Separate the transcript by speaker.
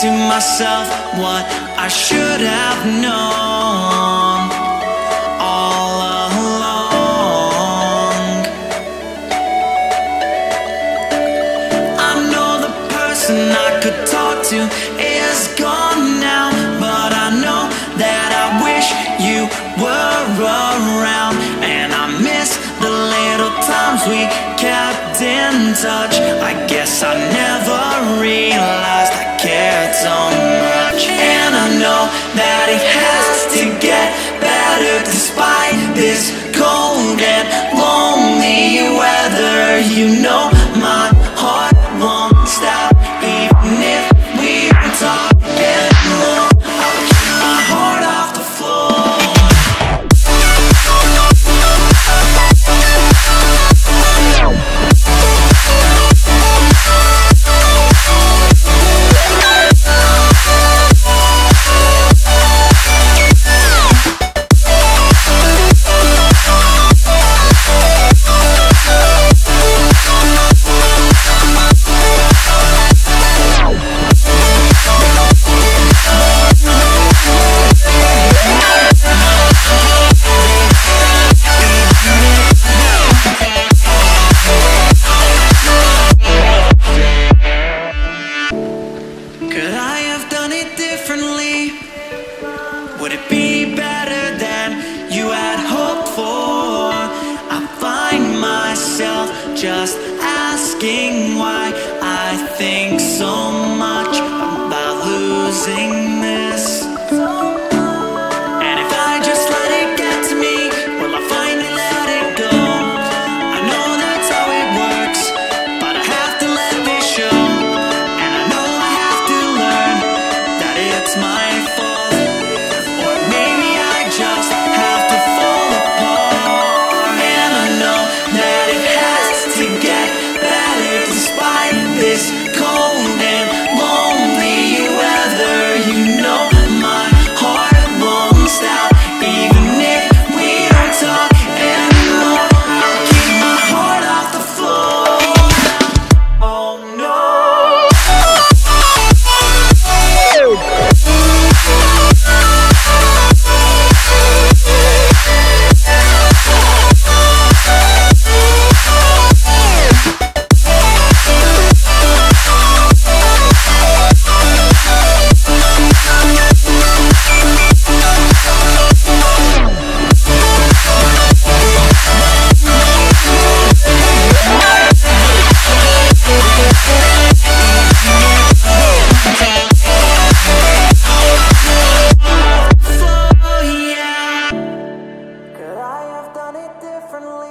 Speaker 1: to myself what I should have known all along. I know the person I could talk to is gone now, but I know that I wish you were around, and I miss the little times we kept in touch. I guess I never realized I cared so much, and I know that it has to get better despite this cold and lonely weather. You know my heart won't stop even if we don't talk anymore. I'll keep my heart off the floor. Would it be better than you had hoped for? I find myself just asking why I think so much about losing this. And if I just let it get to me, will I finally let it go? I know that's how it works, but I have to let this show. And I know I have to learn that it's my fault. Just have to fall apart, and I know that it has to get better despite this cold and lonely weather. You know my heart won't stop even if we don't talk anymore. I'll keep my heart off the floor. Oh no. Could I have done it differently?